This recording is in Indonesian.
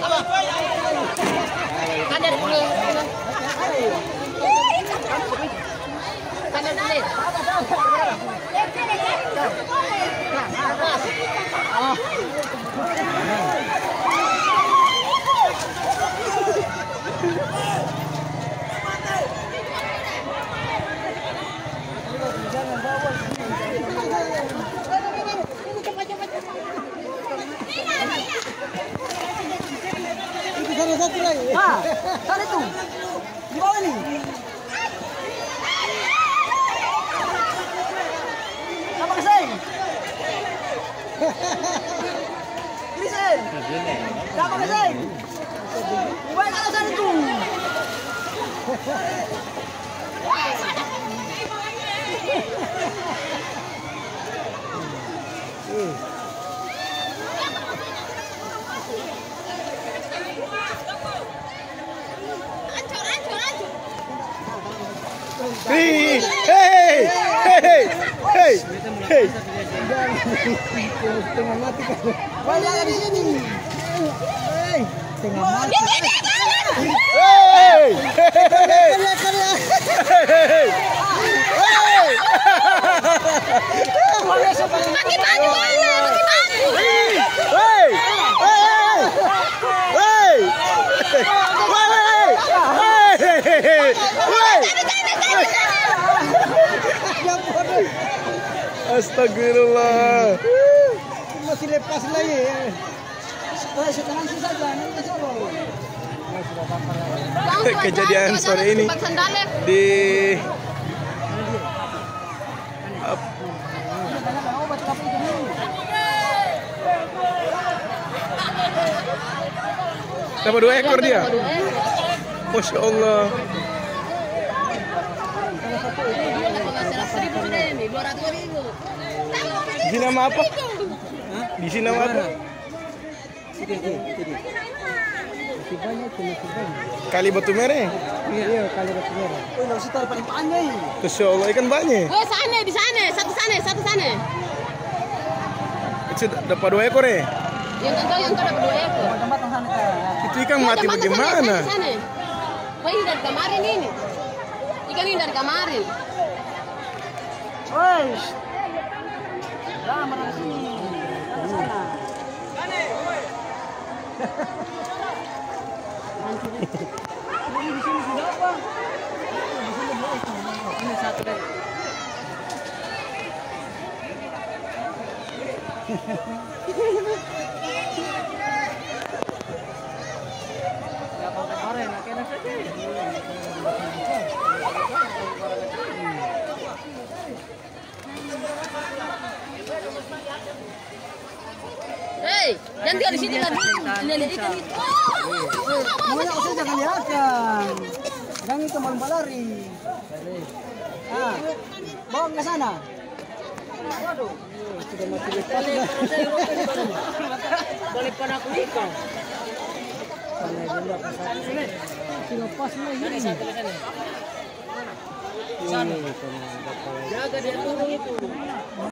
Satu lagi. Sana tuh. Di bawah nih. Apa keseng? Krisen. Apa keseng? Buat kalau sana tuh. Hey, hey, hey, hey, hey. Tengah mati kan. Banyak di sini. Hey, tengah mati. Hey, hey, hey. Pakai baju boleh, pakai baju. Hey, hey, hey, hey. Astagfirullah. Masih lepas lagi. Sekarang susah jalan solo. Kejadian sore ini di dapat 2 ekor dia. Masya Allah. Di sini nama apa? Di sini nama apa? Kali Batu Merah. Iya, kali Batu Merah. Oh, nggak usah taruh paling panjang. Masya Allah, ikan banyak. Oh, sana, di sana, satu sana. Itu dapat 2 ekor ya? Yang dapat 2 ekor. Tempat sana. Itu ikan mati bagaimana? Oh, ini dari kemarin ini. Ikan ini dari kemarin. Woi. Jangan menang sini. Ke sana. Ini di sini sudah apa? Di sini boleh. Ini satu deh. Ya kemarin, akhirnya saja. Hei, jangan tinggal di sini kan. Lihat ikan itu. Makanya saya jangan lihatkan. Jangan itu malam lari. Ah, bawa ke sana. Waduh, sudah mati lepas. Balik pada aku ikan. Sana dia pas sini. Lepas lagi. Jaga dia turun itu.